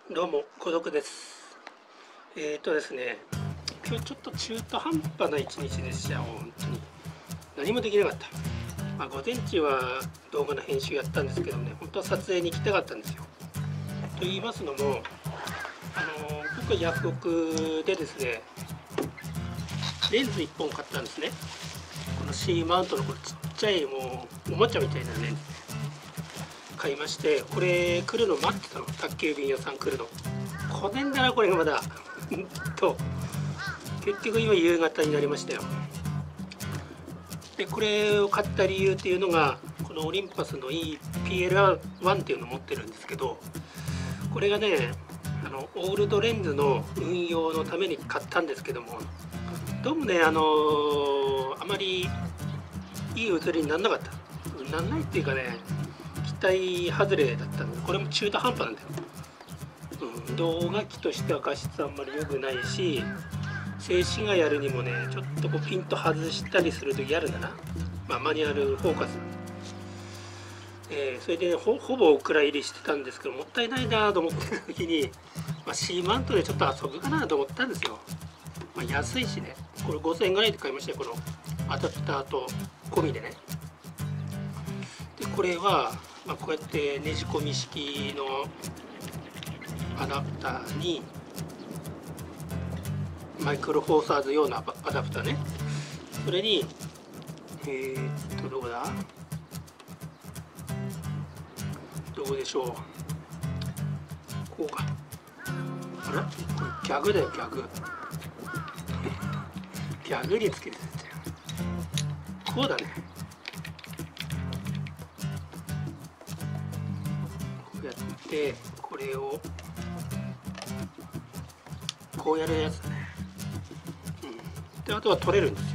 どうも、孤独です。ですね、今日ちょっと中途半端な一日でしたよ、本当に。何もできなかった。午前中は動画の編集やったんですけどね、本当は撮影に行きたかったんですよ。と言いますのも、僕はヤフオクでですね、レンズ1本買ったんですね。この C マウントのこれちっちゃいもうおもちゃみたいなレンズ買いまして、これ来るの待ってたの。宅急便屋さん来るの来ねんだなこれがまだと結局今夕方になりましたよ。でこれを買った理由っていうのが、このオリンパスの EPL1 っていうのを持ってるんですけど、これがねオールドレンズの運用のために買ったんですけども、どうもねあまりいい写りにならなかった。なんないっていうかね、期待外れだったんで、これも中途半端なんだよ。動画機としては画質あんまり良くないし、静止画やるにもねちょっとこうピント外したりすると嫌だな、マニュアルフォーカス、それで、ね、ほぼお蔵入りしてたんですけど、もったいないなと思ってた時に、C マウントでちょっと遊ぶかなと思ったんですよ。安いしね、これ5000円ぐらいで買いましたよ、このアダプターと込みでね。でこれは、こうやってねじ込み式のアダプターにマイクロフォーサーズ用のアダプターね、それにどこだ、どこでしょう、こうか、あらこれギャグだよ、ギャグギャグにつけてたよ、こうだね、こうやってこれをこうやるやつだね、であとは取れるんですよ。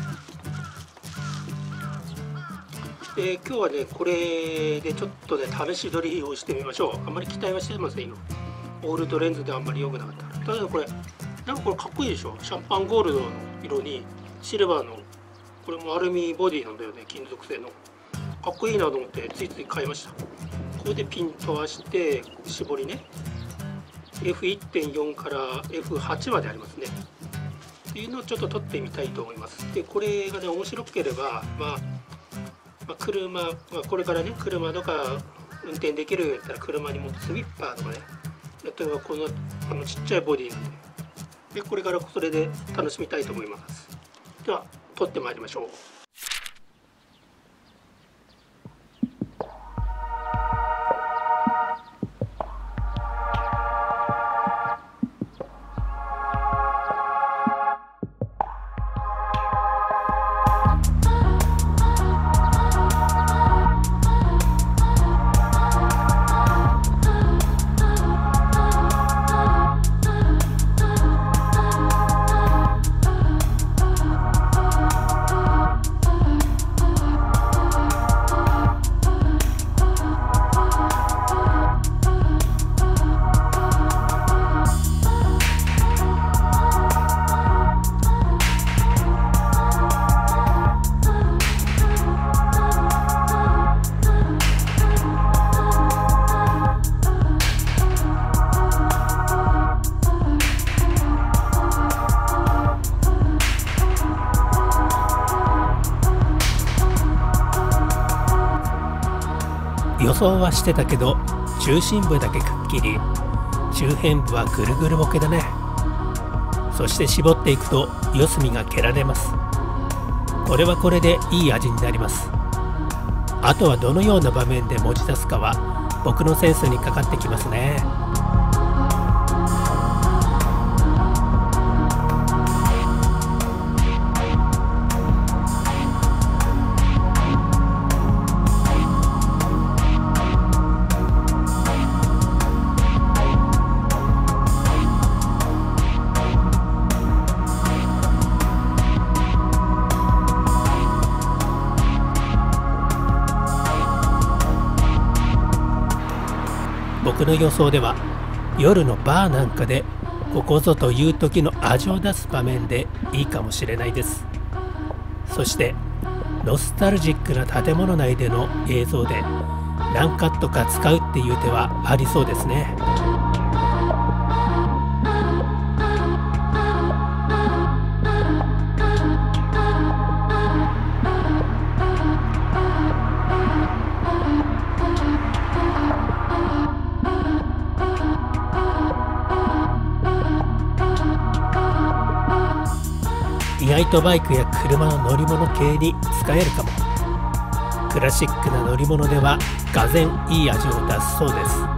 で今日はねこれでちょっとね試し撮りをしてみましょう。あんまり期待はしてませんよ、オールドレンズであんまり良くなかったら。ただこれなんかこれかっこいいでしょ、シャンパンゴールドの色にシルバーの、これもアルミボディなんだよね、金属製の。かっこいいなと思ってついつい買いました。これでピント合して絞りね、 F1.4 から F8 までありますねっていうのをちょっと撮ってみたいと思います。でこれがね面白ければ、車、これからね車とか運転できるようになったら車にもスイッパーとかね、例えばこのちっちゃいボディなんで、これからそれで楽しみたいと思います。では撮ってまいりましょう。予想はしてたけど、中心部だけくっきり、周辺部はぐるぐるボケだね。そして絞っていくと四隅が蹴られます。これはこれでいい味になります。あとはどのような場面で持ち出すかは僕のセンスにかかってきますね。僕の予想では夜のバーなんかでここぞという時の味を出す場面でいいかもしれないです。そしてノスタルジックな建物内での映像で何カットか使うっていう手はありそうですね。 意外とバイクや車の乗り物系に使えるかも。クラシックな乗り物ではがぜんいい味を出すそうです。